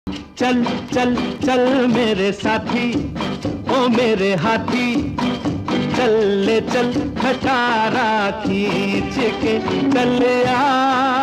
चल चल चल मेरे साथी, ओ मेरे हाथी, चल ले चल खटारा खींच के चल आ।